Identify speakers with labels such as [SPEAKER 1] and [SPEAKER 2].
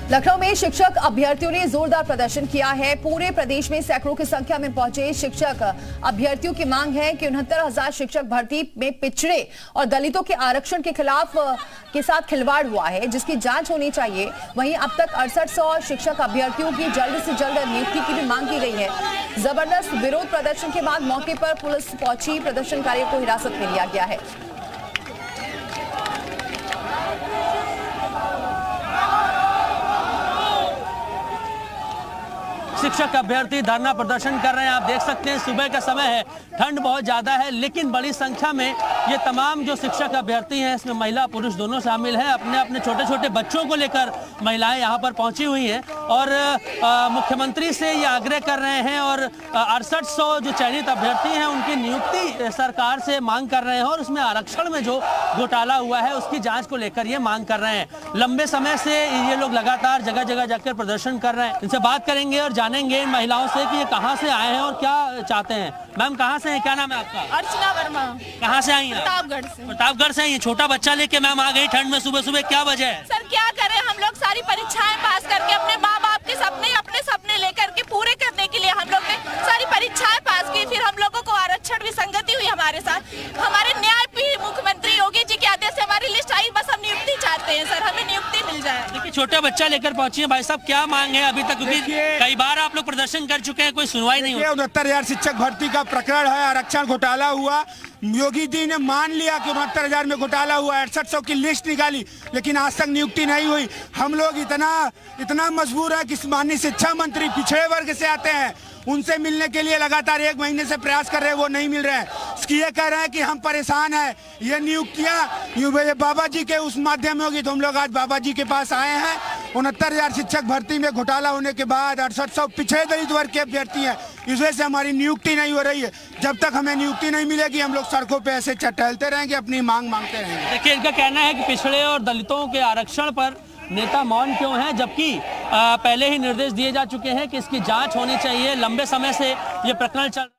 [SPEAKER 1] लखनऊ में शिक्षक अभ्यर्थियों ने जोरदार प्रदर्शन किया है। पूरे प्रदेश में सैकड़ों की संख्या में पहुंचे शिक्षक अभ्यर्थियों की मांग है कि 69,000 शिक्षक भर्ती में पिछड़े और दलितों के आरक्षण के खिलाफ के साथ खिलवाड़ हुआ है, जिसकी जांच होनी चाहिए। वहीं अब तक 6800 शिक्षक अभ्यर्थियों की जल्द से जल्द नियुक्ति की भी मांग की गई है। जबरदस्त विरोध प्रदर्शन के बाद मौके पर पुलिस पहुंची, प्रदर्शनकारियों को हिरासत में लिया गया है।
[SPEAKER 2] शिक्षक अभ्यर्थी धरना प्रदर्शन कर रहे हैं। आप देख सकते हैं सुबह का समय है, ठंड बहुत ज़्यादा है, लेकिन बड़ी संख्या में ये तमाम जो शिक्षक अभ्यर्थी हैं, इसमें महिला पुरुष दोनों शामिल हैं। अपने अपने छोटे छोटे बच्चों को लेकर महिलाएं यहाँ पर पहुंची हुई हैं और मुख्यमंत्री से ये आग्रह कर रहे हैं और 6800 जो चयनित अभ्यर्थी हैं उनकी नियुक्ति सरकार से मांग कर रहे हैं और उसमें आरक्षण में जो घोटाला हुआ है उसकी जाँच को लेकर ये मांग कर रहे हैं। लंबे समय से ये लोग लगातार जगह जगह जाकर प्रदर्शन कर रहे हैं। इनसे बात करेंगे और जानेंगे इन महिलाओं से कि ये कहाँ से आए हैं और क्या चाहते हैं। मैम कहाँ से हैं, क्या नाम है आपका?
[SPEAKER 3] अर्चना वर्मा।
[SPEAKER 2] कहाँ से आई हैं?
[SPEAKER 3] प्रतापगढ़ से।
[SPEAKER 2] प्रतापगढ़ से। ये छोटा बच्चा लेके मैम आ गई ठंड में सुबह सुबह, क्या वजह है?
[SPEAKER 3] सर क्या करें, हम लोग सारी परीक्षाएं पास करके अपने माँ बाप के अपने सपने लेकर के पूरे करने के लिए हम लोग ने सारी परीक्षाएं पास की। फिर हम लोगों को आरक्षण विसंगति हुई हमारे साथ। हमारे न्याय मुख्यमंत्री योगी जी के आदेश से हमारी लिस्ट आई, बस हम नियुक्ति चाहते हैं सर, हमें नियुक्ति मिल जाए।
[SPEAKER 2] देखिए छोटा बच्चा लेकर पहुंची है भाई साहब, क्या मांग है अभी तक? क्योंकि कई बार आप लोग प्रदर्शन कर चुके हैं, कोई सुनवाई नहीं हुई।
[SPEAKER 4] 69,000 शिक्षक भर्ती का प्रकरण है, आरक्षण घोटाला हुआ। योगी जी ने मान लिया कि 69,000 में घोटाला हुआ, 6800 की लिस्ट निकाली, लेकिन आज तक नियुक्ति नहीं हुई। हम लोग इतना मजबूर है कि माननीय शिक्षा मंत्री पिछड़े वर्ग से आते हैं, उनसे मिलने के लिए लगातार 1 महीने से प्रयास कर रहे हैं, वो नहीं मिल रहे हैं। ये कह रहे हैं कि हम परेशान हैं, ये नियुक्तियां बाबा जी के उस माध्यम में होगी, तो हम लोग आज बाबा जी के पास आए हैं। 69,000 शिक्षक भर्ती में घोटाला होने के बाद 6800 पिछड़े दलित वर्ग के अभ्यर्थी हैं, इस वजह से हमारी नियुक्ति नहीं हो रही है। जब तक हमें नियुक्ति नहीं मिलेगी हम लोग सड़कों पे ऐसे टहलते रहेंगे, अपनी मांग मांगते रहेंगे।
[SPEAKER 2] देखिए इनका कहना है कि पिछड़े और दलितों के आरक्षण पर नेता मौन क्यों हैं, जबकि पहले ही निर्देश दिए जा चुके हैं कि इसकी जांच होनी चाहिए। लंबे समय से ये प्रकरण चल